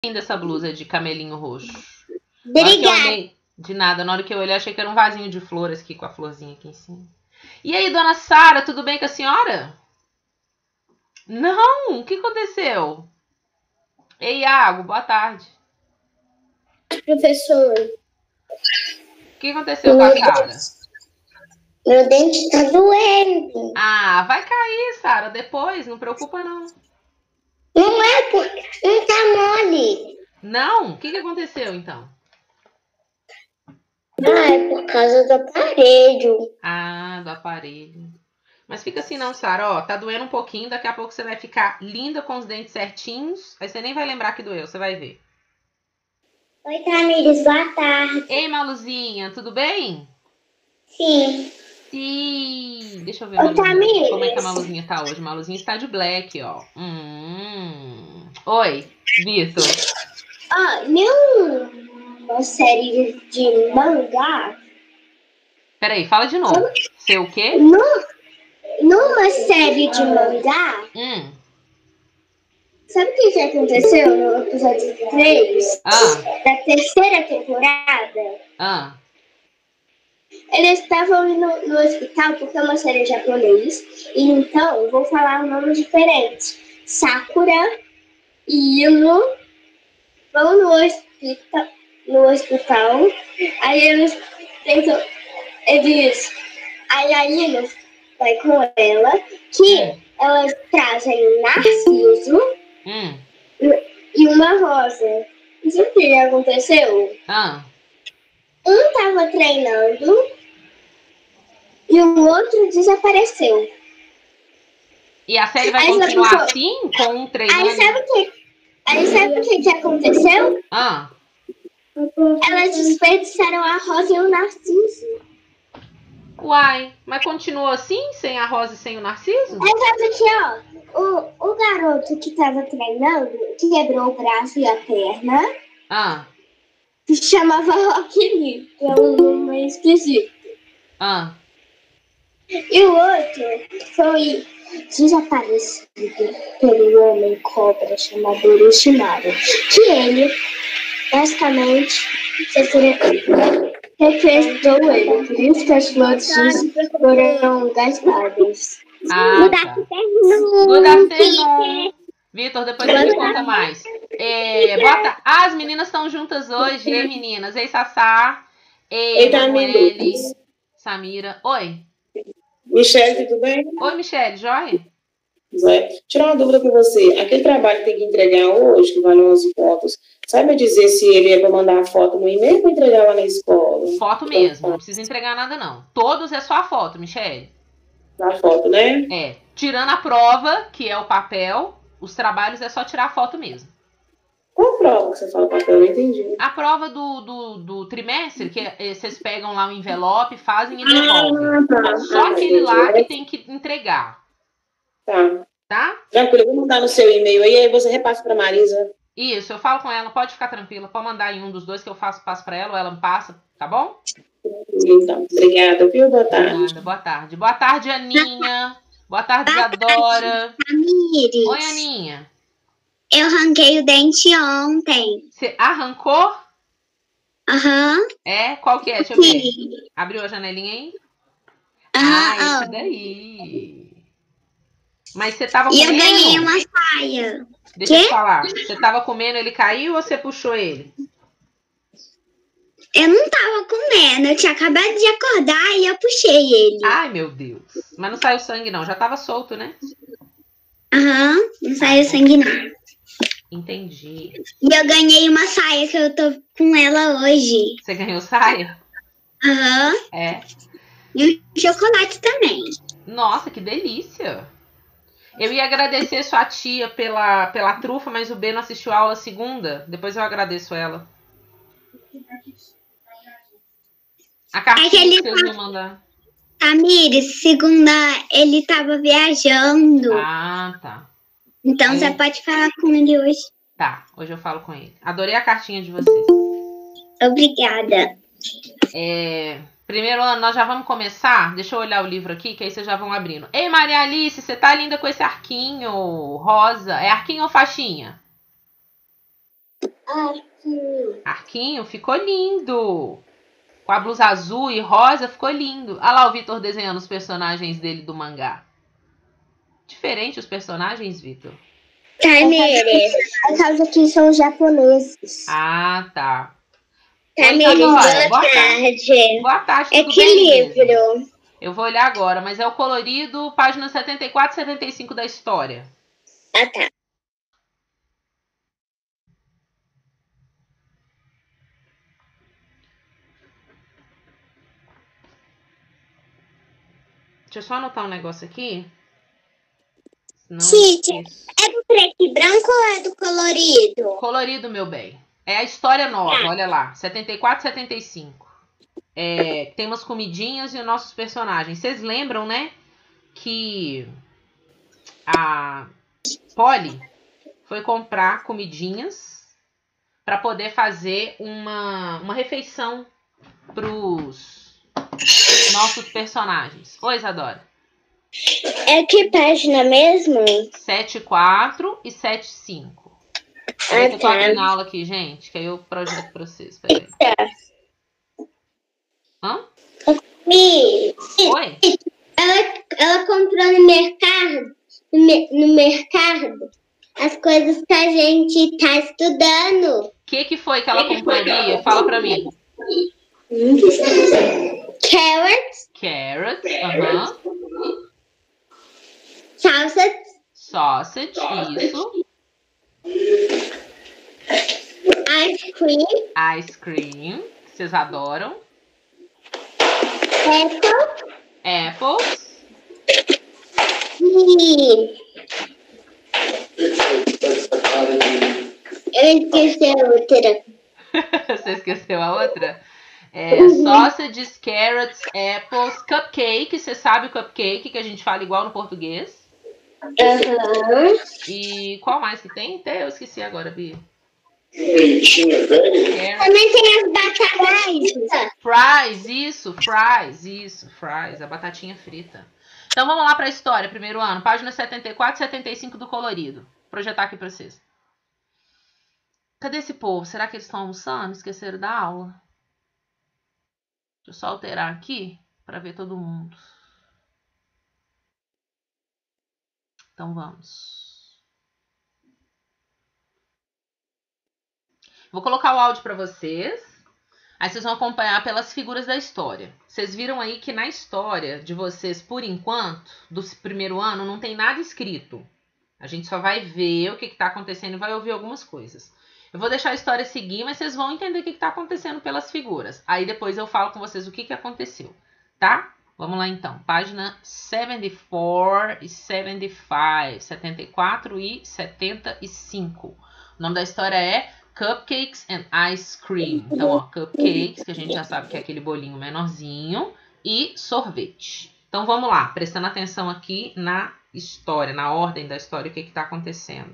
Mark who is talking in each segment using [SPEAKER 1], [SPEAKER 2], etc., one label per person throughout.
[SPEAKER 1] linda essa blusa de camelinho roxo.
[SPEAKER 2] Obrigada.
[SPEAKER 1] De nada, na hora que eu olhei, achei que era um vasinho de flores aqui com a florzinha aqui em cima. E aí, dona Sara, tudo bem com a senhora? Não, o que aconteceu? Ei, Iago, boa tarde.
[SPEAKER 2] Professor.
[SPEAKER 1] O que aconteceu com a Sara?
[SPEAKER 2] Meu dente tá doendo.
[SPEAKER 1] Ah, vai cair, Sara, depois, não preocupa não.
[SPEAKER 2] Não é porque não tá mole.
[SPEAKER 1] Não? O que aconteceu então?
[SPEAKER 2] Ah, é por causa do aparelho.
[SPEAKER 1] Ah, do aparelho. Mas fica assim não, Sara, ó, tá doendo um pouquinho, daqui a pouco você vai ficar linda com os dentes certinhos, aí você nem vai lembrar que doeu, você vai ver.
[SPEAKER 2] Oi, Tamires, boa tarde.
[SPEAKER 1] Ei, Maluzinha, tudo bem?
[SPEAKER 2] Sim.
[SPEAKER 1] Sim. Deixa eu ver,
[SPEAKER 2] Ô, Tamires.
[SPEAKER 1] como é que a Maluzinha tá hoje? Maluzinha está de black, ó. Oi, Vitor.
[SPEAKER 2] Uma série de mangá.
[SPEAKER 1] Peraí, fala de novo. Seu o quê?
[SPEAKER 2] Numa série de mangá, sabe o que aconteceu no episódio 3 da terceira temporada? Eles estavam indo no hospital porque é uma série japonês, e então vou falar um nome diferente. Sakura e Ino vão no hospital, aí eles tentam, aí a Ino vai com ela, que elas trazem Narciso e uma rosa. E sabe o que aconteceu? Um tava treinando e o outro desapareceu.
[SPEAKER 1] E a série vai continuar assim, com um treinando?
[SPEAKER 2] Aí sabe o que aconteceu? Elas desperdiçaram a rosa e o narciso.
[SPEAKER 1] Uai, mas continua assim, sem a rosa e sem o narciso?
[SPEAKER 2] Aí sabe aqui, ó, o garoto que tava treinando quebrou o braço e a perna. Que chamava Rock Lee, que é um nome meio esquisito. E o outro foi desaparecido pelo homem cobra chamado Orochimaru. Que ele, basicamente, refrescou ele. Por isso que as flores foram gastadas.
[SPEAKER 1] Good afternoon. Vitor, depois você me conta mais. As meninas estão juntas hoje. Ei, meninas. Ei, Sassá. Ei, Manuele. Samira. Oi.
[SPEAKER 3] Michele, tudo bem?
[SPEAKER 1] Oi, Michele. Joia?
[SPEAKER 3] Tirar uma dúvida com você. Aquele trabalho que tem que entregar hoje, que vale 11 pontos, sabe me dizer se ele é para mandar a foto no e-mail ou entregar lá na escola?
[SPEAKER 1] Foto mesmo. Não precisa entregar nada, não. Todos é só a foto, Michele.
[SPEAKER 3] A foto, né?
[SPEAKER 1] É. Tirando a prova, que é o papel, os trabalhos é só tirar a foto mesmo.
[SPEAKER 3] Qual prova que você fala papel? Eu não entendi.
[SPEAKER 1] A prova do trimestre, que vocês pegam lá o envelope, fazem e devolvem. Só aquele lá que tem que entregar. Tá?
[SPEAKER 3] Tranquilo, eu vou mandar no seu e-mail aí você repassa para Marisa.
[SPEAKER 1] Isso, eu falo com ela, pode ficar tranquila, pode mandar em um dos dois que eu passo para ela ou ela me passa, tá bom?
[SPEAKER 3] Então, obrigada, viu? Boa tarde.
[SPEAKER 1] Boa tarde. Boa tarde, Aninha. Boa tarde, Isadora.
[SPEAKER 2] Tamires.
[SPEAKER 1] Oi, Aninha.
[SPEAKER 2] Eu arranquei o dente ontem.
[SPEAKER 1] Você arrancou? É? Qual que é? Deixa eu ver. Abriu a janelinha aí? Esse daí. Mas você tava comendo?
[SPEAKER 2] E eu ganhei uma saia.
[SPEAKER 1] Deixa eu te falar. Você tava comendo, ele caiu ou você puxou ele?
[SPEAKER 2] Eu não tava comendo, eu tinha acabado de acordar e eu puxei ele.
[SPEAKER 1] Ai, meu Deus. Mas não saiu sangue, não. Já tava solto, né?
[SPEAKER 2] Não saiu sangue, não.
[SPEAKER 1] Entendi.
[SPEAKER 2] E eu ganhei uma saia que eu tô com ela hoje.
[SPEAKER 1] Você ganhou saia? É.
[SPEAKER 2] E um chocolate também.
[SPEAKER 1] Nossa, que delícia. Eu ia agradecer sua tia pela trufa, mas o B não assistiu a aula segunda. Depois eu agradeço ela. A cartinha que vocês vão mandar.
[SPEAKER 2] Tamires, segunda ele tava viajando.
[SPEAKER 1] Tá.
[SPEAKER 2] Então você pode falar com ele hoje.
[SPEAKER 1] Tá, hoje eu falo com ele. Adorei a cartinha de vocês.
[SPEAKER 2] Obrigada.
[SPEAKER 1] Primeiro, nós já vamos começar. Deixa eu olhar o livro aqui, que aí vocês já vão abrindo. Ei, Maria Alice, você tá linda com esse arquinho rosa. É arquinho ou faixinha?
[SPEAKER 2] Arquinho.
[SPEAKER 1] Arquinho ficou lindo. Com a blusa azul e rosa ficou lindo. Olha lá o Vitor desenhando os personagens dele do mangá. Diferente os personagens, Vitor?
[SPEAKER 2] Tamires. Por causa que são japoneses.
[SPEAKER 1] Ah, tá.
[SPEAKER 2] Tamires, boa tarde.
[SPEAKER 1] Boa tarde, tudo
[SPEAKER 2] que
[SPEAKER 1] bem,
[SPEAKER 2] livro?
[SPEAKER 1] Mesmo? Eu vou olhar agora, mas é o colorido, página 74 e 75 da história.
[SPEAKER 2] Ah, tá.
[SPEAKER 1] Deixa eu só anotar um negócio aqui.
[SPEAKER 2] Sim, é do preto e branco ou é do colorido?
[SPEAKER 1] Colorido, meu bem. É a história nova, olha lá. 74 e 75. Tem umas comidinhas e os nossos personagens. Vocês lembram, né? Que a Polly foi comprar comidinhas para poder fazer uma refeição pros nossos personagens. Oi, Isadora.
[SPEAKER 2] É que página mesmo?
[SPEAKER 1] 7.4 e 7.5. Eu tô abrindo a aula aqui, gente, que aí eu projeto pra vocês. Peraí. Hã? Oi?
[SPEAKER 2] Ela comprou no mercado as coisas que a gente tá estudando.
[SPEAKER 1] O que foi que ela comprou, Bia? Fala pra mim.
[SPEAKER 2] Carrots.
[SPEAKER 1] Aham. Sausage, isso. Ice cream, que vocês adoram. Apples.
[SPEAKER 2] Eu esqueci a outra.
[SPEAKER 1] Você esqueceu a outra? Sausages, carrots, apples, cupcake. Você sabe o cupcake que a gente fala igual no português? E qual mais que tem? Até eu esqueci agora, Bia.
[SPEAKER 2] Também tem as batatas.
[SPEAKER 1] Fries, a batatinha frita. Então vamos lá para a história, primeiro ano, página 74 e 75 do colorido. Vou projetar aqui para vocês. Cadê esse povo? Será que eles estão almoçando? Esqueceram da aula? Deixa eu só alterar aqui para ver todo mundo. Então vamos. Vou colocar o áudio para vocês. Aí vocês vão acompanhar pelas figuras da história. Vocês viram aí que na história de vocês, por enquanto, do primeiro ano, não tem nada escrito. A gente só vai ver o que está acontecendo e vai ouvir algumas coisas. Eu vou deixar a história seguir, mas vocês vão entender o que está acontecendo pelas figuras. Aí depois eu falo com vocês o que aconteceu, tá? Vamos lá então. Página 74 e 75. 74 e 75. O nome da história é Cupcakes and Ice Cream. Então, ó, cupcakes, que a gente já sabe que é aquele bolinho menorzinho, e sorvete. Então, vamos lá, prestando atenção aqui na história, na ordem da história, o que está acontecendo.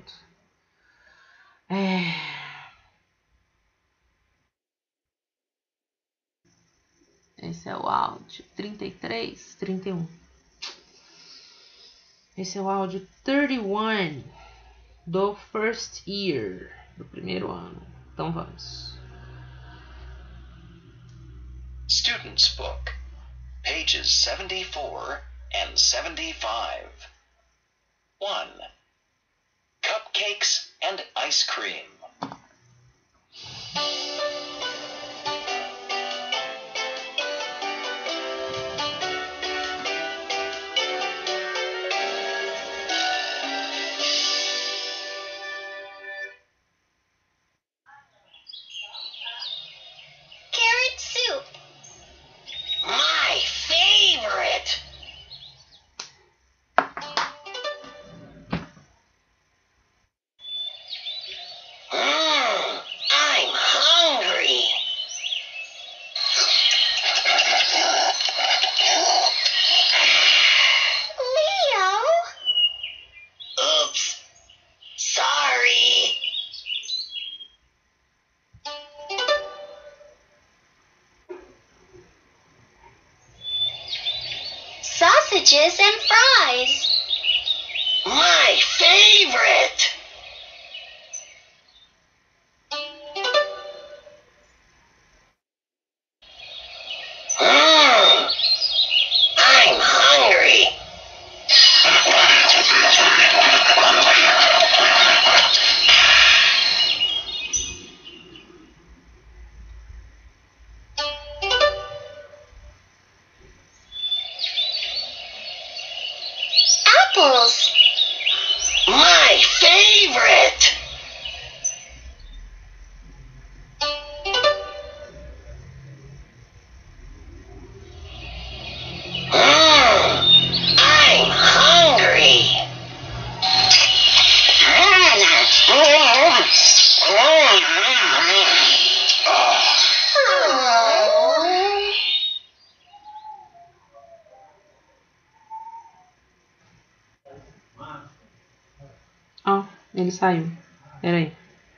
[SPEAKER 1] Esse é o áudio 33, 31. Esse é o áudio 31 do first year, do primeiro ano. Então vamos.
[SPEAKER 4] Student's Book, pages 74 and 75. 1. Cupcakes and ice cream.
[SPEAKER 2] Sausages and fries.
[SPEAKER 4] My favorite!
[SPEAKER 1] ele saiu. Peraí.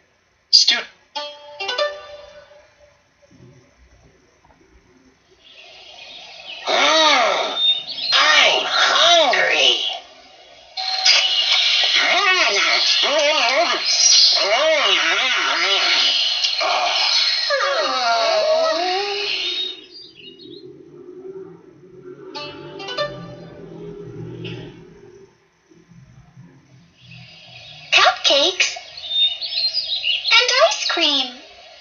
[SPEAKER 4] I'm hungry.
[SPEAKER 2] Cupcakes and ice cream.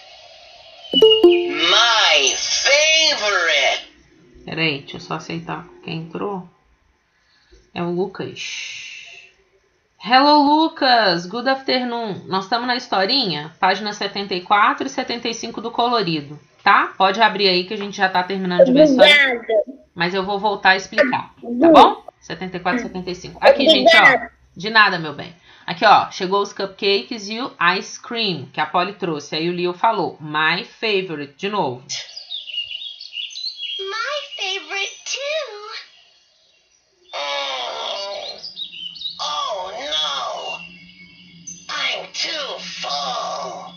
[SPEAKER 4] My favorite.
[SPEAKER 1] Peraí, deixa eu só aceitar. Quem entrou? É o Lucas. Hello, Lucas! Good afternoon. Nós estamos na historinha, página 74 e 75 do colorido, tá? Pode abrir aí que a gente já tá terminando de ver a história. Mas eu vou voltar a explicar, tá bom? 74 e 75. Aqui, gente, ó. De nada, meu bem. Aqui, ó. Chegou os cupcakes e o ice cream, que a Polly trouxe. Aí o Leo falou, my favorite, de novo.
[SPEAKER 2] My favorite too.
[SPEAKER 4] Oh no. I'm too full.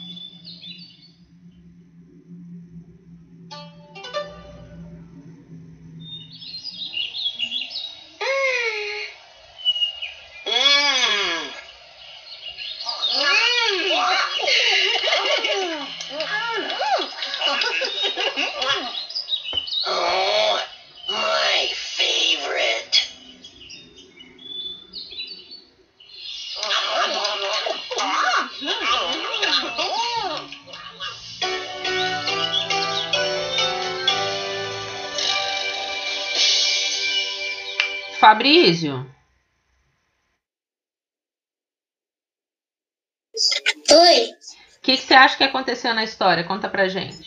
[SPEAKER 4] Oh, my favorite.
[SPEAKER 1] Fabrício,
[SPEAKER 2] Oi.
[SPEAKER 1] o que você acha que aconteceu na história? Conta pra gente.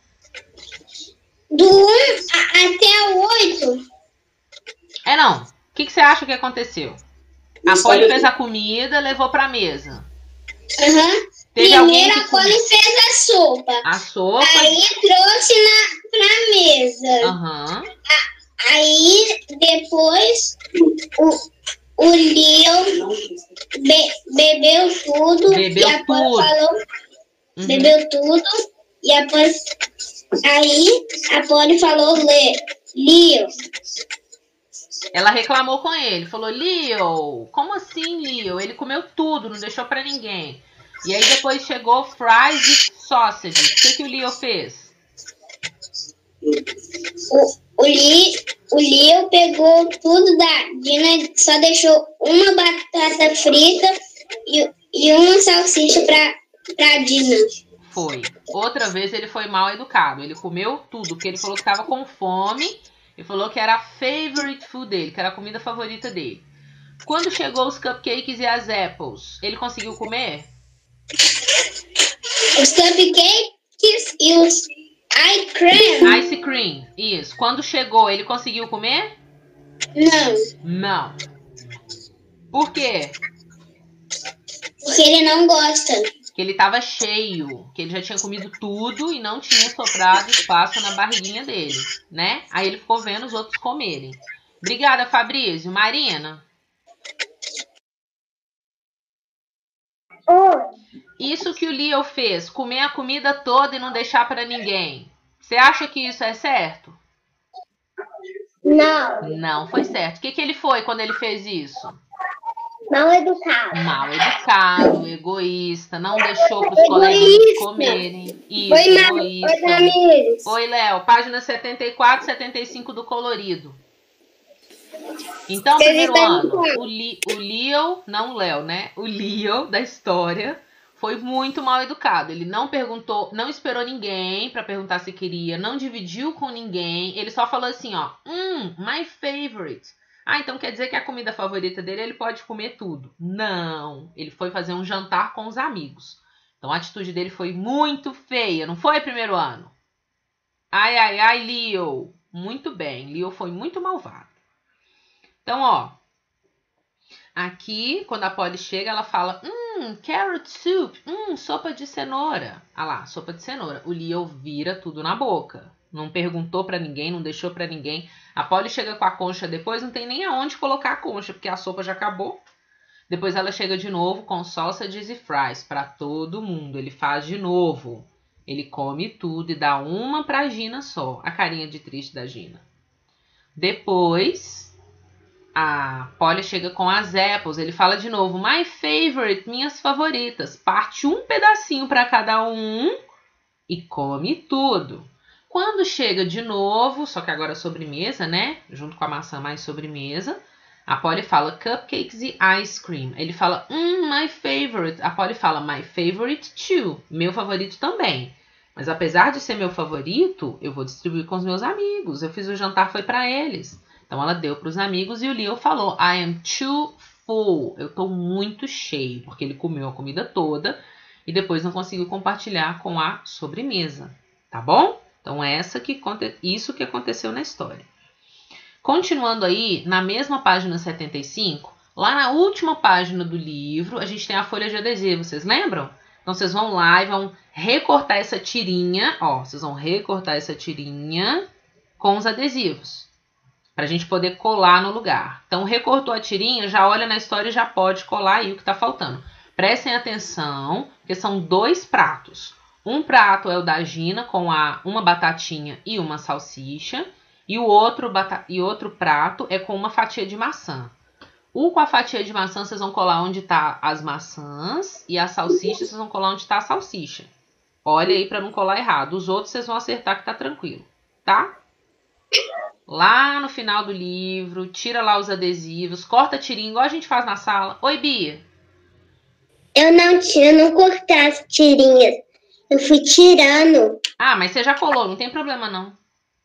[SPEAKER 2] Do 1 até o 8.
[SPEAKER 1] É, não. O que você acha que aconteceu? A Polly fez a comida, levou pra mesa.
[SPEAKER 2] Primeiro a Polly fez a sopa.
[SPEAKER 1] A sopa.
[SPEAKER 2] Aí trouxe pra mesa. Aí depois o Leo bebeu tudo.
[SPEAKER 1] Bebeu
[SPEAKER 2] e a Polly falou. Bebeu tudo. E aí a Polly falou, Leo.
[SPEAKER 1] Ela reclamou com ele, falou, Leo, como assim, Leo? Ele comeu tudo, não deixou pra ninguém. E aí depois chegou fries e sausage. O que o Leo fez?
[SPEAKER 2] O Leo pegou tudo da Dina, só deixou uma batata frita e uma salsicha pra Dina.
[SPEAKER 1] Foi. Outra vez ele foi mal educado. Ele comeu tudo, porque ele falou que estava com fome. E falou que era a favorite food dele, que era a comida favorita dele. Quando chegou os cupcakes e as apples, ele conseguiu comer?
[SPEAKER 2] Os cupcakes e os ice cream.
[SPEAKER 1] Ice cream, isso. Quando chegou, ele conseguiu comer?
[SPEAKER 2] Não.
[SPEAKER 1] Por quê?
[SPEAKER 2] Porque ele não gosta.
[SPEAKER 1] Que ele estava cheio, que ele já tinha comido tudo e não tinha sobrado espaço na barriguinha dele, né? Aí ele ficou vendo os outros comerem. Obrigada, Fabrício. Marina? Isso que o Leo fez, comer a comida toda e não deixar para ninguém. Você acha que isso é certo?
[SPEAKER 2] Não.
[SPEAKER 1] Não foi certo. O que ele foi quando ele fez isso?
[SPEAKER 2] Mal educado.
[SPEAKER 1] Mal educado, egoísta, não deixou para os coleguinhas comerem. Isso, egoísta. Oi, Léo, página 74 e 75 do colorido. Então, primeiro ano, o Leo, não o Léo, né? O Leo da história foi muito mal educado. Ele não perguntou, não esperou ninguém para perguntar se queria, não dividiu com ninguém. Ele só falou assim, ó, my favorite. Ah, então quer dizer que a comida favorita dele, ele pode comer tudo. Não, ele foi fazer um jantar com os amigos. Então a atitude dele foi muito feia, não foi, primeiro ano? Ai, Leo. Muito bem, Leo foi muito malvado. Então, ó, aqui, quando a Polly chega, ela fala, carrot soup, sopa de cenoura. Ah lá, sopa de cenoura. O Leo vira tudo na boca. Não perguntou pra ninguém, não deixou pra ninguém. A Polly chega com a concha depois, não tem nem aonde colocar a concha, porque a sopa já acabou. Depois ela chega de novo com sausages e fries para todo mundo. Ele faz de novo. Ele come tudo e dá uma pra Gina só. A carinha de triste da Gina. Depois, a Polly chega com as apples. Ele fala de novo, my favorite, minhas favoritas. Parte um pedacinho para cada um e come tudo. Quando chega de novo, só que agora sobremesa, né? Junto com a maçã mais sobremesa. A Polly fala cupcakes e ice cream. Ele fala, my favorite. A Polly fala, my favorite too. Meu favorito também. Mas apesar de ser meu favorito, eu vou distribuir com os meus amigos. Eu fiz o jantar, foi para eles. Então ela deu para os amigos e o Leo falou, I am too full. Eu tô muito cheio, porque ele comeu a comida toda e depois não conseguiu compartilhar com a sobremesa. Tá bom? Então isso que aconteceu na história. Continuando aí, na mesma página 75, lá na última página do livro, a gente tem a folha de adesivo, vocês lembram? Então, vocês vão lá e vão recortar essa tirinha, ó, vocês vão recortar essa tirinha com os adesivos, pra gente poder colar no lugar. Então, recortou a tirinha, já olha na história e já pode colar aí o que tá faltando. Prestem atenção, porque são 2 pratos. Um prato é o da Gina, com uma batatinha e uma salsicha. E o outro prato é com uma fatia de maçã. Com a fatia de maçã, vocês vão colar onde tá as maçãs. E a salsicha, vocês vão colar onde tá a salsicha. Olha aí para não colar errado. Os outros, vocês vão acertar que tá tranquilo. Tá? Lá no final do livro, tira lá os adesivos. Corta a tirinha, igual a gente faz na sala. Oi, Bia.
[SPEAKER 2] Eu não cortei as tirinhas. Eu fui tirando.
[SPEAKER 1] Ah, mas você já colou, não tem problema não.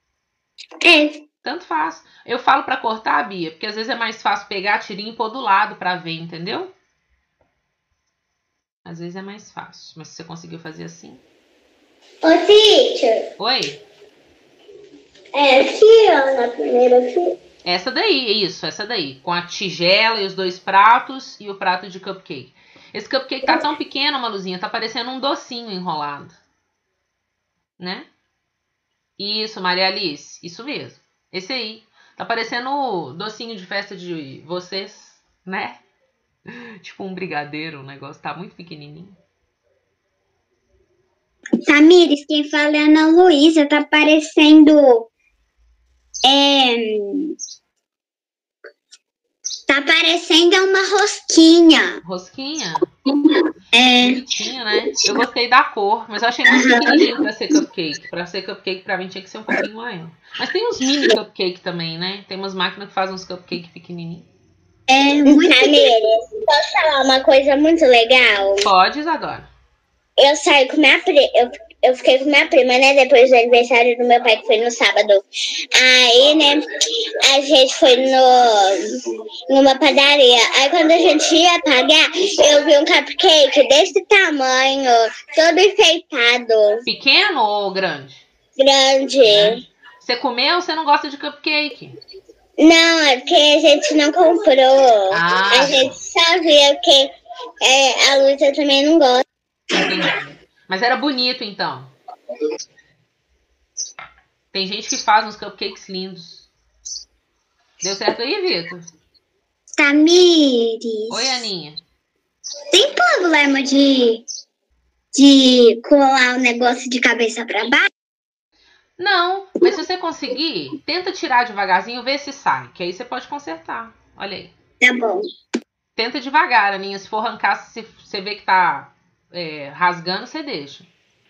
[SPEAKER 1] Tanto faz. Eu falo pra cortar, Bia, porque às vezes é mais fácil pegar a tirinha e pôr do lado pra ver, entendeu? Às vezes é mais fácil. Mas se você conseguiu fazer assim...
[SPEAKER 2] Ô, teacher.
[SPEAKER 1] Oi?
[SPEAKER 2] É aqui, ó, na primeira fila.
[SPEAKER 1] Essa daí, isso, essa daí. Com a tigela e os 2 pratos e o prato de cupcake. Esse cupcake tá tão pequeno, Maluzinha, tá parecendo um docinho enrolado. Né? Isso, Maria Alice. Isso mesmo. Esse aí. Tá parecendo o docinho de festa de vocês, né? Tipo um brigadeiro, o negócio tá muito pequenininho.
[SPEAKER 2] Tamires, quem fala é a Ana Luísa. Tá parecendo... Tá parecendo uma rosquinha.
[SPEAKER 1] Rosquinha?
[SPEAKER 2] É.
[SPEAKER 1] Bonitinho, né? Eu gostei da cor, mas eu achei muito pequenininho pra ser cupcake. Pra ser cupcake, pra mim, tinha que ser um pouquinho maior. Mas tem uns mini cupcake também, né? Tem umas máquinas que fazem uns cupcake pequenininhos.
[SPEAKER 2] Muito Tamires, posso falar uma coisa muito legal?
[SPEAKER 1] Pode, Isadora.
[SPEAKER 2] Eu saí com minha prima. Eu fiquei com minha prima, né? Depois do aniversário do meu pai, que foi no sábado. Aí, né? A gente foi numa padaria. Aí, quando a gente ia pagar, eu vi um cupcake desse tamanho, todo enfeitado.
[SPEAKER 1] Pequeno ou grande?
[SPEAKER 2] Grande.
[SPEAKER 1] Você comeu ou você não gosta de cupcake?
[SPEAKER 2] Não, é porque a gente não comprou.
[SPEAKER 1] Ah,
[SPEAKER 2] a gente só viu que a Luísa também não gosta.
[SPEAKER 1] Entendi. Mas era bonito, então. Tem gente que faz uns cupcakes lindos. Deu certo aí, Vitor?
[SPEAKER 2] Tamires.
[SPEAKER 1] Oi, Aninha.
[SPEAKER 2] Tem problema de colar o negócio de cabeça pra baixo?
[SPEAKER 1] Não, mas se você conseguir, tenta tirar devagarzinho, vê se sai. Que aí você pode consertar. Olha aí.
[SPEAKER 2] Tá bom.
[SPEAKER 1] Tenta devagar, Aninha. Se for arrancar, se você vê que tá rasgando, você deixa.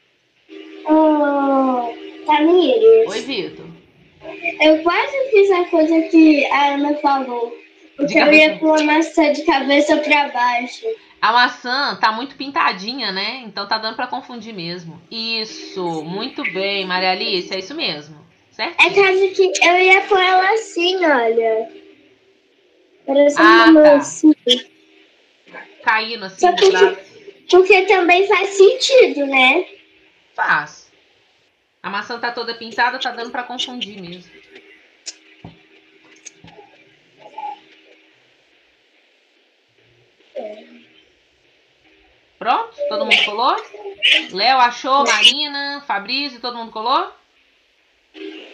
[SPEAKER 2] Tamires.
[SPEAKER 1] Oi, Vitor.
[SPEAKER 2] Eu quase fiz a coisa que a Ana falou. Porque eu ia pôr a maçã de cabeça pra baixo.
[SPEAKER 1] A maçã tá muito pintadinha, né? Então tá dando pra confundir mesmo. Isso, muito bem, Maria Alice, é isso mesmo. Certo?
[SPEAKER 2] É caso que eu ia pôr ela assim, olha. Parecendo assim.
[SPEAKER 1] Caindo assim do lado.
[SPEAKER 2] Porque também faz sentido, né?
[SPEAKER 1] Faz. A maçã tá toda pintada, tá dando pra confundir mesmo. Pronto? Todo mundo colou? Léo achou, Marina, Fabrício, todo mundo colou?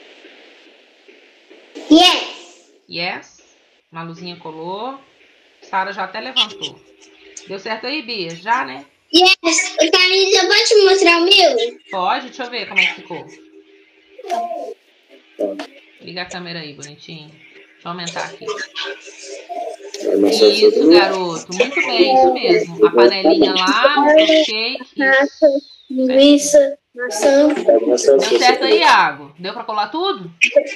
[SPEAKER 2] Yes.
[SPEAKER 1] Yes. Maluzinha colou. Sara já até levantou. Deu certo aí, Bia? Já, né?
[SPEAKER 2] Yes. Carlinhos, eu posso te mostrar o meu?
[SPEAKER 1] Pode, deixa eu ver como é que ficou. Liga a câmera aí, bonitinho. Deixa eu aumentar aqui. Isso, garoto. Muito bem, isso mesmo. A panelinha lá, o cupcake.
[SPEAKER 2] Linguiça, maçã.
[SPEAKER 1] Deu certo aí, Iago? Deu pra colar tudo?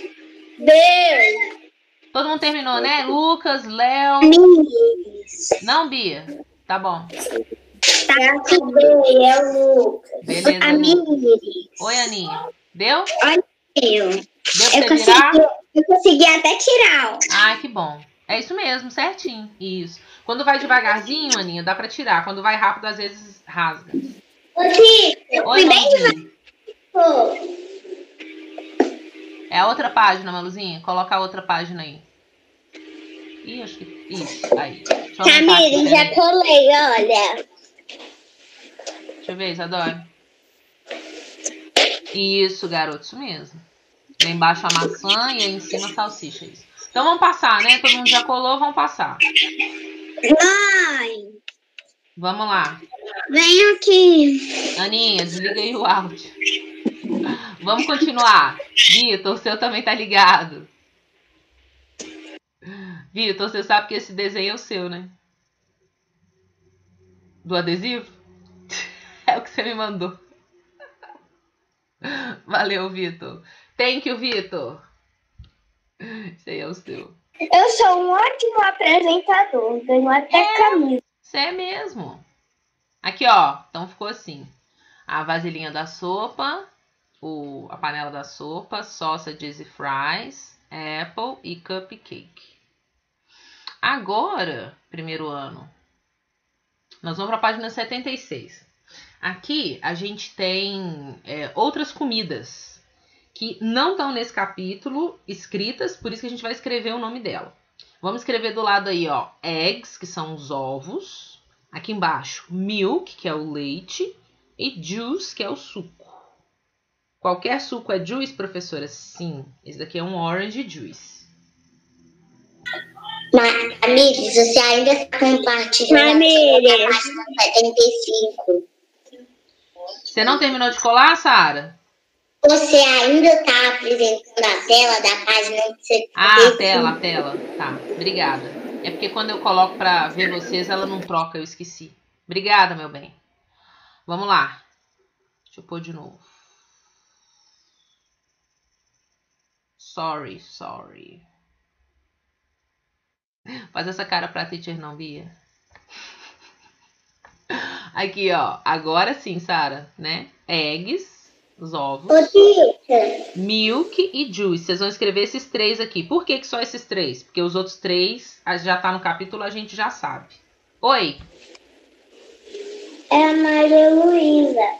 [SPEAKER 2] Deu.
[SPEAKER 1] Todo mundo terminou, né? Lucas, Léo. Não, Bia? Tá bom.
[SPEAKER 2] Tá, tudo é o Lucas.
[SPEAKER 1] Beleza,
[SPEAKER 2] A Miri.
[SPEAKER 1] Oi, Aninha. Deu?
[SPEAKER 2] Olha eu.
[SPEAKER 1] Deu pra você virar?
[SPEAKER 2] Eu consegui até tirar.
[SPEAKER 1] Ai, que bom. É isso mesmo, certinho. Isso. Quando vai devagarzinho, Aninha, dá pra tirar. Quando vai rápido, às vezes rasga.
[SPEAKER 2] Eu
[SPEAKER 1] Oi,
[SPEAKER 2] fui bem
[SPEAKER 1] Maluzinha.
[SPEAKER 2] devagar.
[SPEAKER 1] É a outra página, Maluzinha. Coloca a outra página aí. Ih, acho que... Isso, aí. Deixa eu aumentar aqui,
[SPEAKER 2] Camille, já
[SPEAKER 1] peraí.
[SPEAKER 2] colei, olha.
[SPEAKER 1] Deixa eu ver, Isadora. Isso, garoto, isso mesmo. Lá embaixo a maçã e aí em cima a salsicha. Isso. Então vamos passar, né? Todo mundo já colou, vamos passar.
[SPEAKER 2] Mãe,
[SPEAKER 1] Vamos lá.
[SPEAKER 2] vem aqui.
[SPEAKER 1] Aninha, desliga aí o áudio. Vamos continuar. Vitor, o seu também tá ligado. Vitor, você sabe que esse desenho é o seu, né? Do adesivo? É o que você me mandou. Valeu, Vitor. Thank you, Vitor. Esse aí é o seu.
[SPEAKER 2] Eu sou um ótimo apresentador. Ganhou até camisa.
[SPEAKER 1] Isso é mesmo. Aqui, ó. Então ficou assim. A vasilhinha da sopa, a panela da sopa, sausages e fries, apple e cupcake. Agora, primeiro ano, nós vamos para a página 76. Aqui a gente tem outras comidas que não estão nesse capítulo escritas, por isso que a gente vai escrever o nome dela. Vamos escrever do lado aí, ó, eggs, que são os ovos. Aqui embaixo, milk, que é o leite. E juice, que é o suco. Qualquer suco é juice, professora? Sim. Esse daqui é um orange juice.
[SPEAKER 2] Amires, você ainda está compartilhando a página 75.
[SPEAKER 1] Você não terminou de colar, Sara?
[SPEAKER 2] Você ainda está apresentando a tela da página 75.
[SPEAKER 1] Ah, a tela. Tá, obrigada. É porque quando eu coloco para ver vocês, ela não troca, eu esqueci. Obrigada, meu bem. Vamos lá. Deixa eu pôr de novo. Sorry. Faz essa cara pra teacher não, Bia. Aqui, ó. Agora sim, Sara, né? Eggs, os ovos. Milk e juice. Vocês vão escrever esses três aqui. Por que só esses três? Porque os outros três, já tá no capítulo, a gente já sabe. Oi.
[SPEAKER 2] É a Maria Luísa.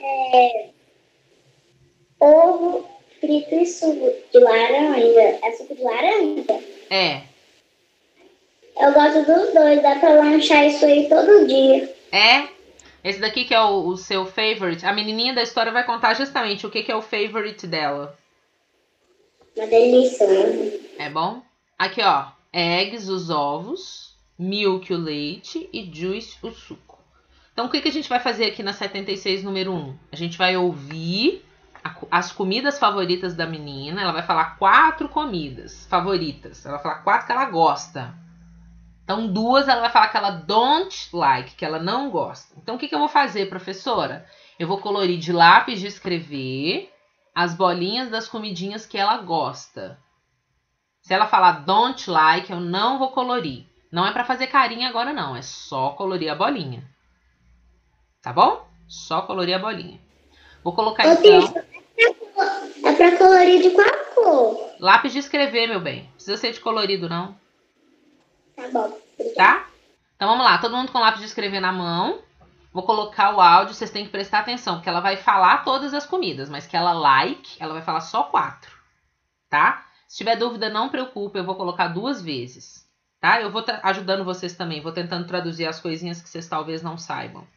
[SPEAKER 2] Ovo frito e suco de laranja. É suco de laranja?
[SPEAKER 1] É.
[SPEAKER 2] Eu gosto dos dois. Dá pra lanchar isso aí todo dia.
[SPEAKER 1] É? Esse daqui que é o seu favorite. A menininha da história vai contar justamente o que é o favorite dela.
[SPEAKER 2] Uma delícia, né?
[SPEAKER 1] É bom? Aqui, ó. Eggs, os ovos. Milk, o leite. E juice, o suco. Então, o que a gente vai fazer aqui na 76, número 1? A gente vai ouvir as comidas favoritas da menina. Ela vai falar 4 comidas favoritas. Ela vai falar 4 que ela gosta. Então, 2 ela vai falar que ela don't like, que ela não gosta. Então, o que eu vou fazer, professora? Eu vou colorir de lápis de escrever as bolinhas das comidinhas que ela gosta. Se ela falar don't like, eu não vou colorir. Não é para fazer carinha agora, não. É só colorir a bolinha. Tá bom? Só colorir a bolinha. Vou colocar, então...
[SPEAKER 2] É pra colorir de qual cor?
[SPEAKER 1] Lápis de escrever, meu bem. Não precisa ser de colorido, não.
[SPEAKER 2] Tá bom.
[SPEAKER 1] Tá? Então, vamos lá. Todo mundo com lápis de escrever na mão. Vou colocar o áudio. Vocês têm que prestar atenção, porque ela vai falar todas as comidas, mas que ela ela vai falar só 4. Tá? Se tiver dúvida, não preocupe. Eu vou colocar 2 vezes. Tá? Eu vou ajudando vocês também. Vou tentando traduzir as coisinhas que vocês talvez não saibam.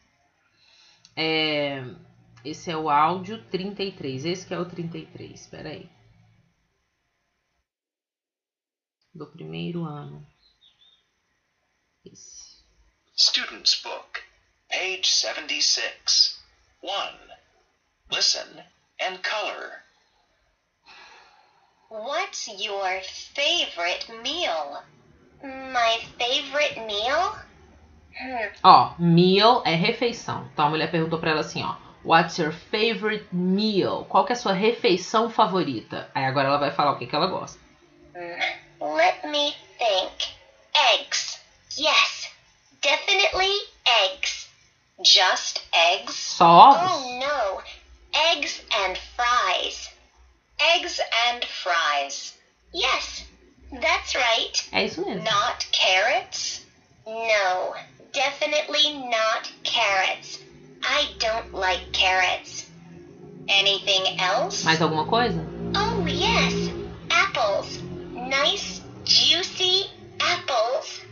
[SPEAKER 1] Esse é o áudio 33. Esse que é o 33. Espera aí. Do primeiro ano. Esse.
[SPEAKER 5] Student's Book, page 76. 1. Listen and color.
[SPEAKER 4] What's your favorite meal? My favorite meal?
[SPEAKER 1] Ó, meal é refeição. Então a mulher perguntou pra ela assim, ó. What's your favorite meal? Qual que é a sua refeição favorita? Aí agora ela vai falar o que ela gosta.
[SPEAKER 4] Let me think. Eggs. Yes, definitely eggs. Just eggs?
[SPEAKER 1] Só ovos?
[SPEAKER 4] Oh no, eggs and fries. Eggs and fries. Yes, that's right.
[SPEAKER 1] É isso mesmo.
[SPEAKER 4] Not carrots? No, definitely not carrots. I don't like carrots. Anything else?
[SPEAKER 1] Mais alguma coisa?
[SPEAKER 4] Oh, yes. Apples. Nice, juicy apples.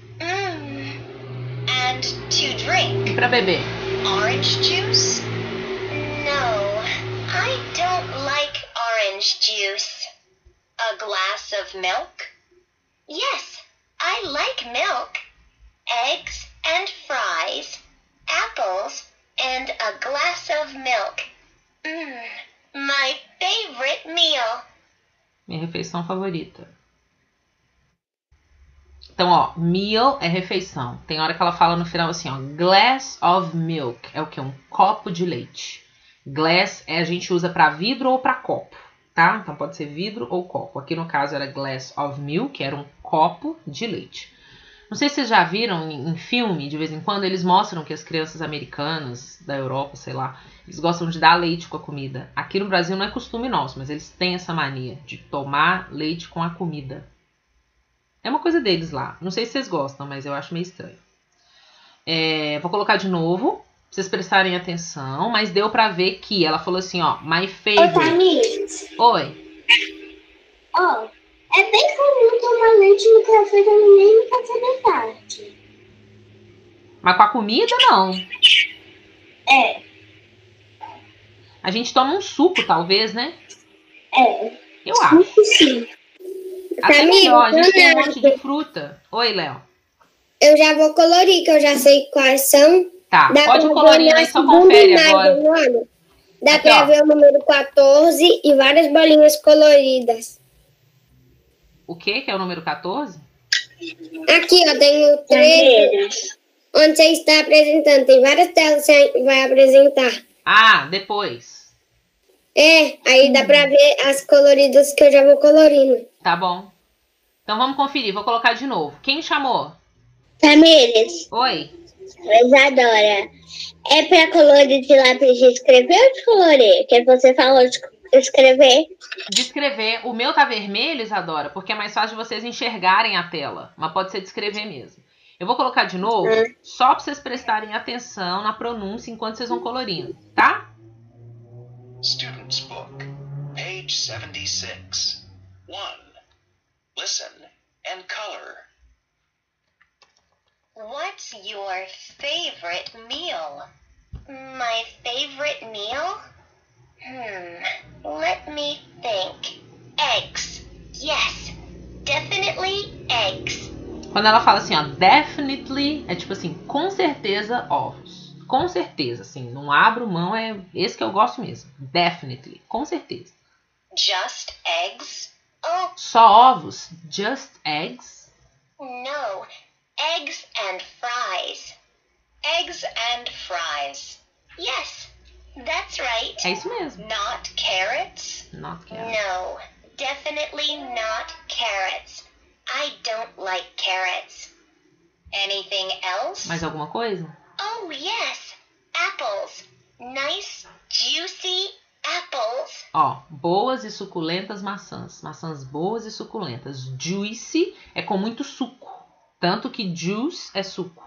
[SPEAKER 4] And to drink.
[SPEAKER 1] E pra beber?
[SPEAKER 4] Orange juice? No, I don't like orange juice. A glass of milk? Yes, I like milk. Eggs and fries, apples, and a glass of milk. My favorite meal.
[SPEAKER 1] Minha refeição favorita. Então, ó, meal é refeição. Tem hora que ela fala no final assim, ó, glass of milk. É o que? Um copo de leite. Glass a gente usa para vidro ou para copo, tá? Então pode ser vidro ou copo. Aqui no caso era glass of milk, era um copo de leite. Não sei se vocês já viram em filme, de vez em quando, eles mostram que as crianças americanas, da Europa, sei lá, eles gostam de dar leite com a comida. Aqui no Brasil não é costume nosso, mas eles têm essa mania de tomar leite com a comida. É uma coisa deles lá. Não sei se vocês gostam, mas eu acho meio estranho. Vou colocar de novo, pra vocês prestarem atenção, mas deu pra ver que ela falou assim, ó, my favorite. Oi.
[SPEAKER 2] Ó, é bem comum tomar leite no café da manhã e no café da tarde.
[SPEAKER 1] Mas com a comida, não.
[SPEAKER 2] É.
[SPEAKER 1] A gente toma um suco, talvez, né?
[SPEAKER 2] É.
[SPEAKER 1] Eu acho.
[SPEAKER 2] Sim.
[SPEAKER 1] Até melhor, a gente tem um monte de fruta. Oi, Léo.
[SPEAKER 6] Eu já vou colorir, que eu já sei quais são.
[SPEAKER 1] Tá, pode colorir aí, só confere agora.
[SPEAKER 6] Dá
[SPEAKER 1] aqui,
[SPEAKER 6] pra
[SPEAKER 1] ó.
[SPEAKER 6] ver o número 14 e várias bolinhas coloridas.
[SPEAKER 1] O que é o número 14?
[SPEAKER 6] Aqui, ó, tem o 13, onde você está apresentando. Tem várias telas que você vai apresentar.
[SPEAKER 1] Ah, depois.
[SPEAKER 6] Aí dá pra ver as coloridas que eu já vou colorindo.
[SPEAKER 1] Tá bom. Então vamos conferir, vou colocar de novo. Quem chamou?
[SPEAKER 2] Tamires,
[SPEAKER 1] Oi.
[SPEAKER 2] Isadora, é pra colorir de lápis de escrever ou de colorir? Que você falou de escrever.
[SPEAKER 1] De escrever. O meu tá vermelho, Isadora, porque é mais fácil de vocês enxergarem a tela. Mas pode ser de escrever mesmo. Eu vou colocar de novo, só pra vocês prestarem atenção na pronúncia enquanto vocês vão colorindo, tá?
[SPEAKER 5] Student's Book, page 76. 1. Listen and color.
[SPEAKER 4] What's your favorite meal? My favorite meal? Let me think. Eggs. Yes, definitely eggs.
[SPEAKER 1] Quando ela fala assim, ó, definitely, é tipo assim, com certeza ovos. Com certeza, assim, não abro mão, é esse que eu gosto mesmo. Definitely, com certeza.
[SPEAKER 4] Just eggs? Oh,
[SPEAKER 1] Só ovos? Just eggs?
[SPEAKER 4] no. Eggs and fries. Eggs and fries. Yes, that's right.
[SPEAKER 1] É isso mesmo.
[SPEAKER 4] Not carrots?
[SPEAKER 1] Not carrot.
[SPEAKER 4] No, definitely not carrots. I don't like carrots. Anything else?
[SPEAKER 1] Mais alguma coisa?
[SPEAKER 4] Oh, yes. Apples. Nice, juicy apples.
[SPEAKER 1] Ó, boas e suculentas maçãs. Maçãs boas e suculentas. Juicy é com muito suco. Tanto que juice é suco.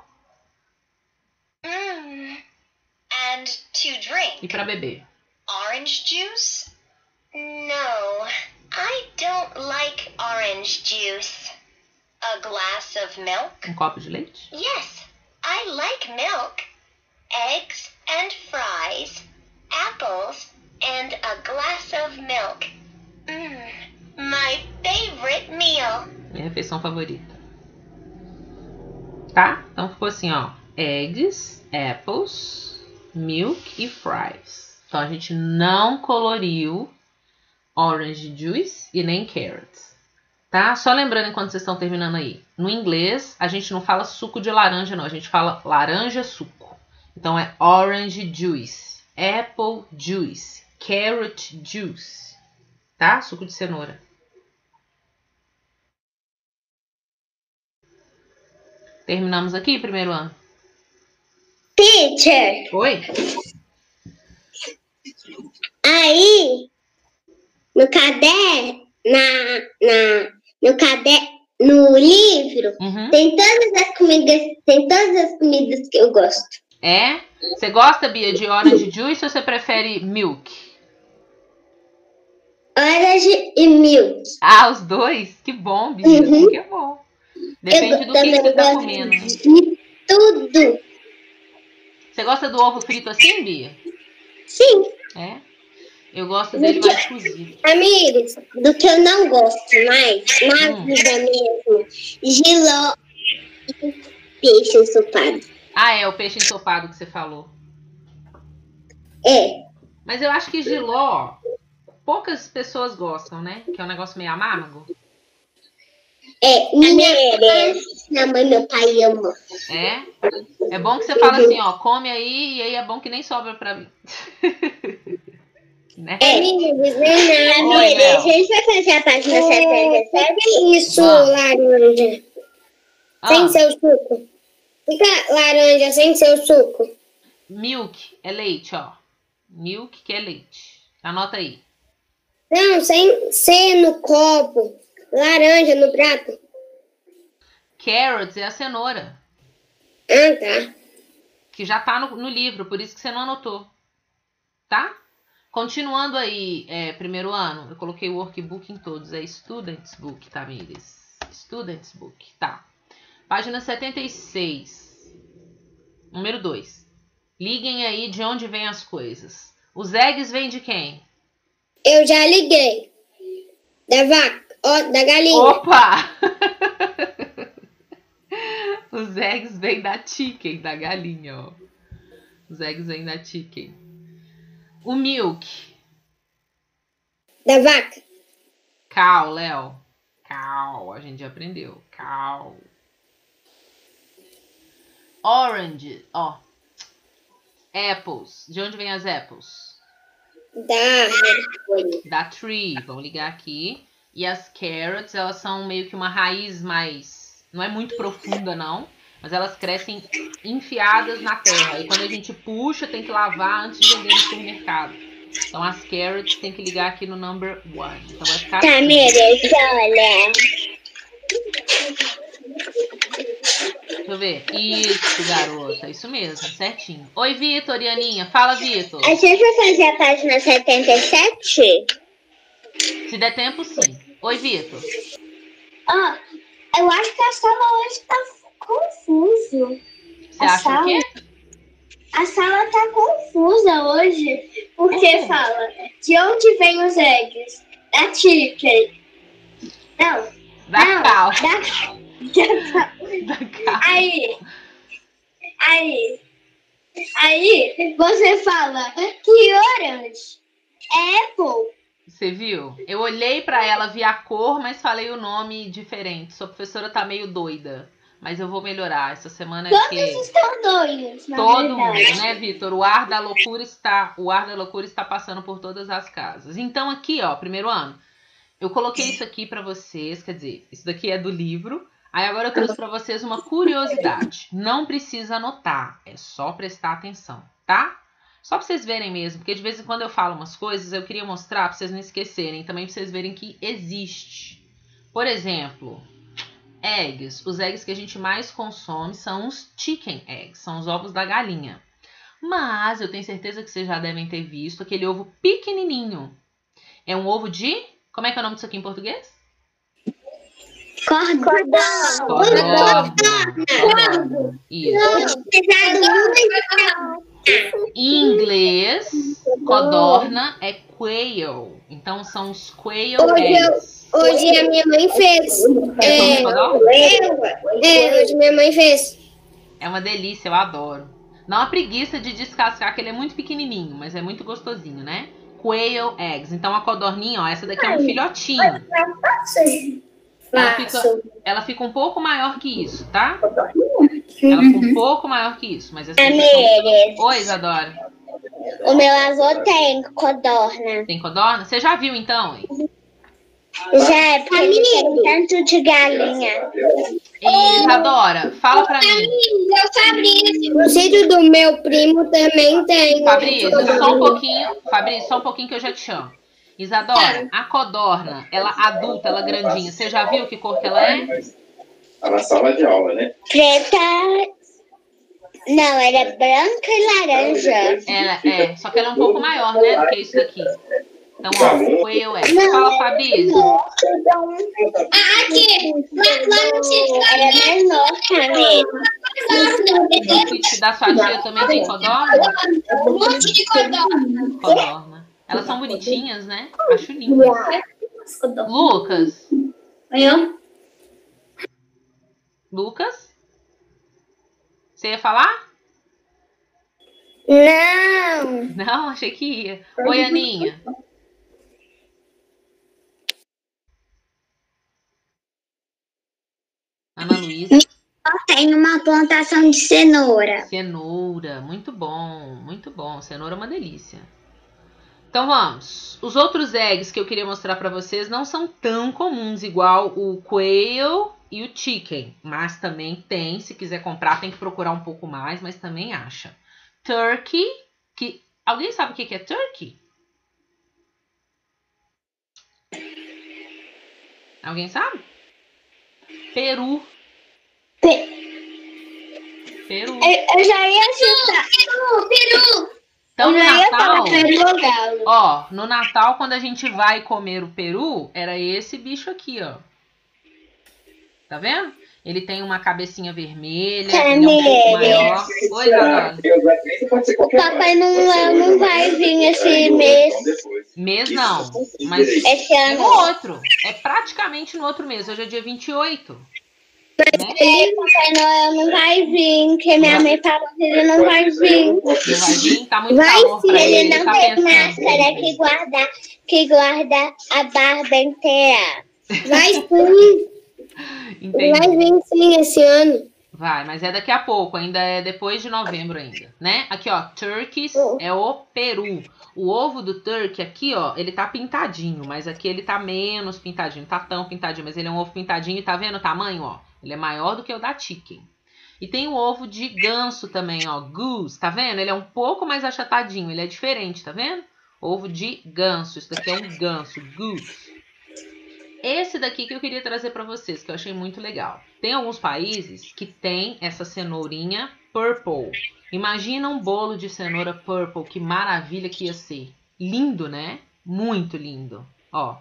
[SPEAKER 4] And to drink?
[SPEAKER 1] E pra beber?
[SPEAKER 4] Orange juice? No, I don't like orange juice. A glass of milk?
[SPEAKER 1] Um copo de leite?
[SPEAKER 4] Yes, I like milk. Eggs and fries, apples, and a glass of milk. My favorite meal.
[SPEAKER 1] Minha refeição favorita. Tá? Então ficou assim, ó. Eggs, apples, milk e fries. Então a gente não coloriu orange juice e nem carrots. Tá? Só lembrando enquanto vocês estão terminando aí. No inglês, a gente não fala suco de laranja, não. A gente fala laranja suco. Então é orange juice, apple juice, carrot juice. Tá? Suco de cenoura. Terminamos aqui, primeiro ano?
[SPEAKER 2] Teacher!
[SPEAKER 1] Oi?
[SPEAKER 2] Aí, no livro, tem todas as comidas que eu gosto.
[SPEAKER 1] É? Você gosta, Bia, de orange juice ou você prefere milk?
[SPEAKER 2] Orange e milk.
[SPEAKER 1] Ah, os dois? Que bom, Bia. Assim que é bom. Depende do que você tá comendo. Né?
[SPEAKER 2] De tudo.
[SPEAKER 1] Você gosta do ovo frito assim, Bia?
[SPEAKER 2] Sim.
[SPEAKER 1] É? Eu gosto dele mais cozido.
[SPEAKER 2] Amigos, do que eu não gosto mais, na vida mesmo, jiló e peixe ensopado.
[SPEAKER 1] Ah, é o peixe ensopado que você falou.
[SPEAKER 2] É.
[SPEAKER 1] Mas eu acho que jiló, poucas pessoas gostam, né? Que é um negócio meio amargo.
[SPEAKER 2] É, minha mãe e meu pai amam.
[SPEAKER 1] É? É bom que você fala assim, ó, come aí, e aí é bom que nem sobra pra mim. Né?
[SPEAKER 2] Amigos, a gente vai fazer a página 77. Isso, laranja. Sem seu suco. Fica laranja sem seu suco.
[SPEAKER 1] Milk é leite, ó. Milk que é leite. Anota aí.
[SPEAKER 2] Não, sem ser no copo. Laranja no prato.
[SPEAKER 1] Carrots é a cenoura.
[SPEAKER 2] Ah, tá.
[SPEAKER 1] Que já tá no livro, por isso que você não anotou. Tá? Continuando aí, primeiro ano, eu coloquei o workbook em todos. É Students Book, tá, Mires? Students Book, tá. Página 76. Número 2. Liguem aí de onde vêm as coisas. Os eggs vêm de quem?
[SPEAKER 2] Eu já liguei. Da vaca. Da galinha.
[SPEAKER 1] Opa! Os eggs vêm da chicken, da galinha, ó. Os eggs vêm da chicken. O milk.
[SPEAKER 2] Da vaca.
[SPEAKER 1] Cow, Léo. Cow, a gente já aprendeu. Cow. Orange, ó. Apples. De onde vêm as apples? Da tree. Vamos ligar aqui. E as carrots, elas são meio que uma raiz mais... Não é muito profunda, não. Mas elas crescem enfiadas na terra. E quando a gente puxa, tem que lavar antes de vender no supermercado. Então as carrots tem que ligar aqui no number 1. Então vai ficar assim.
[SPEAKER 2] Olha.
[SPEAKER 1] Deixa eu ver. Isso, garota. Isso mesmo, certinho. Oi, Vitor e Aninha. Fala, Vitor.
[SPEAKER 2] A gente vai fazer a página 77?
[SPEAKER 1] Se der tempo, sim. Oi, Vitor.
[SPEAKER 2] Eu acho que a sala hoje tá confusa.
[SPEAKER 1] Você acha o quê?
[SPEAKER 2] A sala tá confusa hoje. Porque fala, de onde vem os eggs? Da chicken. Não.
[SPEAKER 1] Da cow.
[SPEAKER 2] Da cow. Aí você fala que orange é apple.
[SPEAKER 1] Você viu? Eu olhei pra ela, vi a cor, mas falei o nome diferente. Sua professora tá meio doida. Mas eu vou melhorar. Essa semana é
[SPEAKER 2] Todos estão doidos, na
[SPEAKER 1] todo
[SPEAKER 2] verdade.
[SPEAKER 1] mundo, né, Vitor? O ar da loucura está passando por todas as casas. Então aqui, ó, primeiro ano, eu coloquei isso aqui pra vocês, quer dizer, isso daqui é do livro. Aí agora eu trouxe pra vocês uma curiosidade. Não precisa anotar, é só prestar atenção, tá? Só pra vocês verem mesmo, porque de vez em quando eu falo umas coisas, eu queria mostrar pra vocês não esquecerem, também pra vocês verem que existe. Por exemplo, eggs. Os eggs que a gente mais consome são os chicken eggs, são os ovos da galinha. Mas eu tenho certeza que vocês já devem ter visto aquele ovo pequenininho. É um ovo de... Como é que é o nome disso aqui em português? Codorna. Isso. Em inglês, codorna é quail. Então são os quail eggs.
[SPEAKER 2] Hoje a minha mãe fez.
[SPEAKER 1] Codorna?
[SPEAKER 2] Hoje minha mãe fez.
[SPEAKER 1] É uma delícia, eu adoro. Dá uma preguiça de descascar, que ele é muito pequenininho, mas é muito gostosinho, né? Quail eggs. Então a codorninha, ó, essa daqui é um filhotinho. Ela fica um pouco maior que isso, tá? Ela fica um pouco maior que isso, mas essa Oi, Isadora.
[SPEAKER 6] O meu avô tem codorna.
[SPEAKER 1] Tem codorna? Você já viu, então?
[SPEAKER 6] Já, porque ele tem tanto de galinha.
[SPEAKER 1] Isadora, fala pra mim.
[SPEAKER 6] O sítio do meu primo também tem.
[SPEAKER 1] Fabrício, só um pouquinho que eu já te chamo. Isadora, a codorna, ela adulta, ela grandinha, você já viu que cor que ela é?
[SPEAKER 7] Tá na sala de aula, né?
[SPEAKER 6] Preta. Não, ela é branca e laranja.
[SPEAKER 1] Ela só que ela é um pouco maior, né, do que isso daqui. Então, ó, Quail eggs. Fala, Fabrício.
[SPEAKER 6] Aqui, lá no sítio ela é menor também.
[SPEAKER 1] No sítio da sua tia também tem codorna?
[SPEAKER 6] Um monte de codorna.
[SPEAKER 1] Codorna. Elas são bonitinhas, né? Acho lindo. Lucas. Lucas? Você ia falar?
[SPEAKER 6] Não.
[SPEAKER 1] Não, achei que ia. Oi, Aninha. Ana Luísa.
[SPEAKER 6] Tem uma plantação de cenoura.
[SPEAKER 1] Cenoura, muito bom, muito bom. Cenoura é uma delícia. Então vamos. Os outros eggs que eu queria mostrar pra vocês não são tão comuns igual o quail e o chicken, mas também tem. Se quiser comprar, tem que procurar um pouco mais, mas também acha. Turkey, que alguém sabe o que é turkey? Alguém sabe? Peru. Peru.
[SPEAKER 6] Eu já ia chutar. Peru.
[SPEAKER 1] Então, no Natal, quando a gente vai comer o peru, era esse bicho aqui, ó. Tá vendo? Ele tem uma cabecinha vermelha, ele é um pouco maior. Oi, Isadora.
[SPEAKER 6] Papai Noel não vai vir esse mês.
[SPEAKER 1] Mês não, mas
[SPEAKER 6] esse ano.
[SPEAKER 1] É no outro. É praticamente no outro mês. Hoje é dia 28.
[SPEAKER 6] Papai Noel não vai vir, porque minha mãe falou que ele não vai vir.
[SPEAKER 1] Não vai vir? Tá muito calor pra ele.
[SPEAKER 6] Ele não
[SPEAKER 1] tá
[SPEAKER 6] tem
[SPEAKER 1] pensando.
[SPEAKER 6] máscara que guarda a barba inteira. Vai sim.
[SPEAKER 1] Entendi.
[SPEAKER 6] Vai vir sim esse ano.
[SPEAKER 1] Vai, mas é daqui a pouco, ainda é depois de novembro ainda, né? Aqui, ó, turkeys é o peru. O ovo do turkey aqui, ó, ele tá pintadinho, mas aqui ele tá menos pintadinho, tá tão pintadinho, mas ele é um ovo pintadinho e tá vendo o tamanho, ó? Ele é maior do que o da chicken. E tem o ovo de ganso também, ó, goose, tá vendo? Ele é um pouco mais achatadinho, ele é diferente, tá vendo? Ovo de ganso, isso daqui é um ganso, goose. Esse daqui que eu queria trazer para vocês, que eu achei muito legal. Tem alguns países que tem essa cenourinha purple. Imagina um bolo de cenoura purple, que maravilha que ia ser. Lindo, né? Muito lindo. Ó.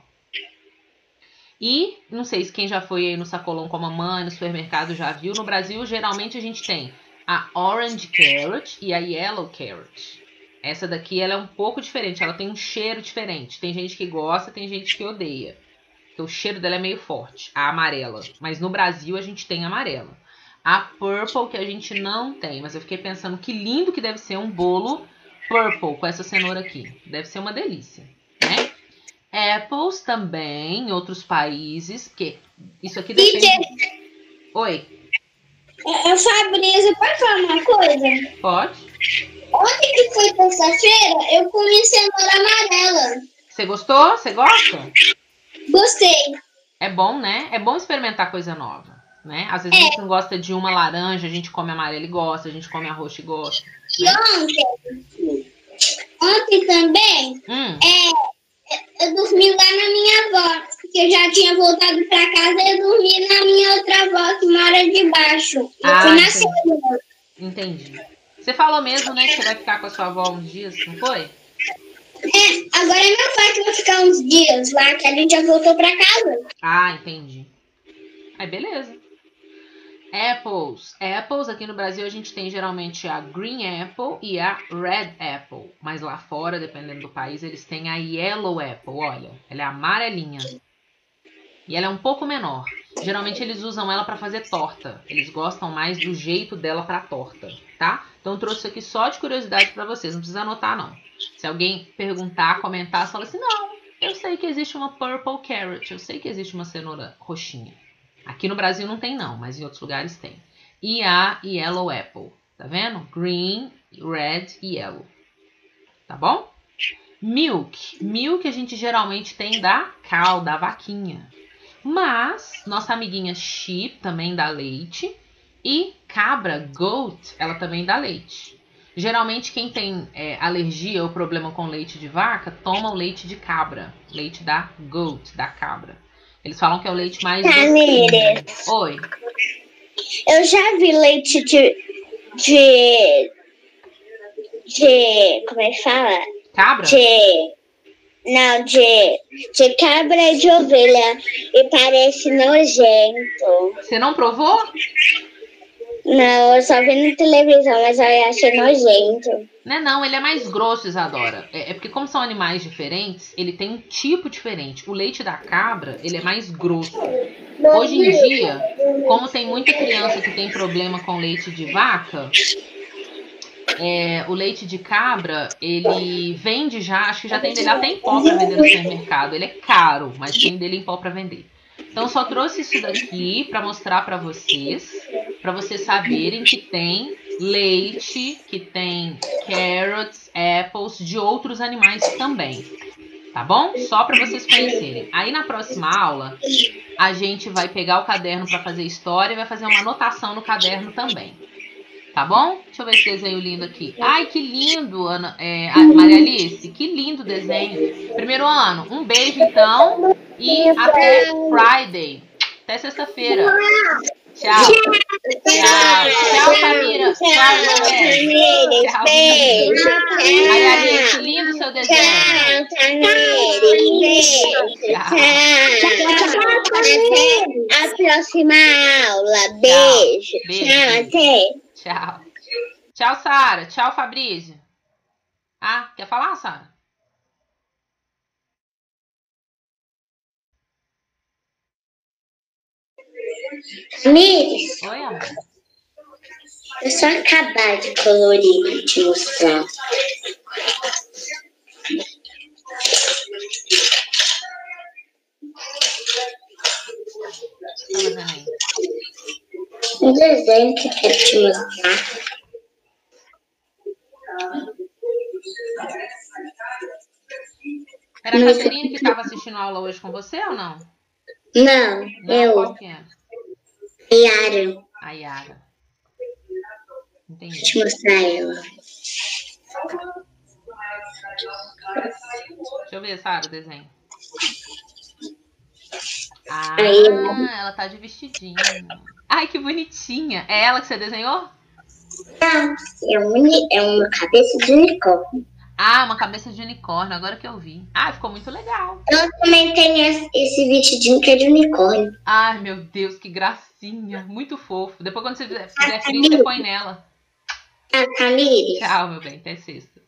[SPEAKER 1] E, não sei se quem já foi aí no sacolão com a mamãe, no supermercado já viu. No Brasil, geralmente a gente tem a orange carrot e a yellow carrot. Essa daqui, ela é um pouco diferente, ela tem um cheiro diferente. Tem gente que gosta, tem gente que odeia. Porque o cheiro dela é meio forte, a amarela. Mas no Brasil a gente tem a amarela. A purple que a gente não tem. Mas eu fiquei pensando que lindo que deve ser um bolo purple com essa cenoura aqui. Deve ser uma delícia, né? Apples também em outros países. Porque isso aqui depende... Oi.
[SPEAKER 6] Fabrício, pode falar uma coisa?
[SPEAKER 1] Pode.
[SPEAKER 6] Ontem que foi terça-feira, eu comi cenoura amarela.
[SPEAKER 1] Você gostou? Você gosta?
[SPEAKER 6] Gostei.
[SPEAKER 1] É bom, né? É bom experimentar coisa nova, né? Às vezes a gente não gosta de uma laranja, a gente come amarela e gosta, a gente come a roxa e gosta. Né?
[SPEAKER 6] Ontem também, eu dormi lá na minha avó, porque eu já tinha voltado pra casa e eu dormi na minha outra avó que mora debaixo. Eu fui na segunda.
[SPEAKER 1] Entendi. Você falou mesmo, né, que você vai ficar com a sua avó uns dias, não foi?
[SPEAKER 6] Agora é meu pai que vai ficar uns dias lá, que a gente já voltou pra casa.
[SPEAKER 1] Ah, entendi. Aí, beleza. Apples. Apples, aqui no Brasil, a gente tem geralmente a green apple e a red apple. Mas lá fora, dependendo do país, eles têm a yellow apple. Olha, ela é amarelinha. E ela é um pouco menor. Geralmente eles usam ela para fazer torta. Eles gostam mais do jeito dela para torta, tá? Então eu trouxe isso aqui só de curiosidade para vocês. Não precisa anotar, não. Se alguém perguntar, comentar, você fala assim, não, eu sei que existe uma purple carrot. Eu sei que existe uma cenoura roxinha. Aqui no Brasil não tem, não, mas em outros lugares tem. E a yellow apple. Tá vendo? Green, red e yellow. Tá bom? Milk. Milk a gente geralmente tem da cow, da vaquinha. Mas nossa amiguinha sheep também dá leite. E cabra, goat, ela também dá leite. Geralmente quem tem alergia ou problema com leite de vaca, toma o leite de cabra. Leite da goat, da cabra. Eles falam que é o leite mais docinho. Oi.
[SPEAKER 6] Eu já vi leite de como é que fala?
[SPEAKER 1] Cabra?
[SPEAKER 6] Não, de cabra e de ovelha. E parece nojento.
[SPEAKER 1] Você não provou?
[SPEAKER 6] Não, eu só vi na televisão, mas eu achei nojento.
[SPEAKER 1] Não, ele é mais grosso, Isadora. É porque como são animais diferentes, ele tem um tipo diferente. O leite da cabra, ele é mais grosso. Hoje em dia, como tem muita criança que tem problema com leite de vaca, o leite de cabra, ele vende já, acho que já tem dele até em pó para vender no supermercado. Ele é caro, mas tem dele em pó para vender. Então, só trouxe isso daqui para mostrar para vocês saberem que tem leite, que tem carrots, apples, de outros animais também. Tá bom? Só para vocês conhecerem. Aí, na próxima aula, a gente vai pegar o caderno para fazer história e vai fazer uma anotação no caderno também. Tá bom? Deixa eu ver esse desenho lindo aqui. Ai, que lindo, Maria Alice. Que lindo desenho. Primeiro ano, um beijo então. E até Friday. Até sexta-feira. Tchau. Tchau, Samira. Tchau, Noé. Tchau. Maria Alice, lindo seu desenho.
[SPEAKER 6] Tchau. A próxima aula. Beijo. Tchau, até.
[SPEAKER 1] Tchau. Tchau, Sara. Tchau, Fabrício. Ah, quer falar, Sara?
[SPEAKER 6] Miris.
[SPEAKER 1] Oi, amor.
[SPEAKER 6] É só acabar de colorir e te mostrar. Um desenho que eu quero te mostrar.
[SPEAKER 1] Era a Caterine que estava assistindo a aula hoje com você ou não?
[SPEAKER 6] Não, eu.
[SPEAKER 1] Qual que é?
[SPEAKER 6] Yara.
[SPEAKER 1] A Yara. Entendi.
[SPEAKER 6] Vou te mostrar ela.
[SPEAKER 1] Deixa eu ver, Sara, o desenho. Ah, ela tá de vestidinho. Ai, que bonitinha. É ela que você desenhou?
[SPEAKER 6] É uma cabeça de unicórnio.
[SPEAKER 1] Ah, uma cabeça de unicórnio, agora que eu vi. Ah, ficou muito legal.
[SPEAKER 6] Eu também tenho esse vestidinho que é de unicórnio.
[SPEAKER 1] Ai, meu Deus, que gracinha. Muito fofo. Depois, quando você fizer frio, você põe nela.
[SPEAKER 6] Camille.
[SPEAKER 1] Tchau, meu bem. Até sexta.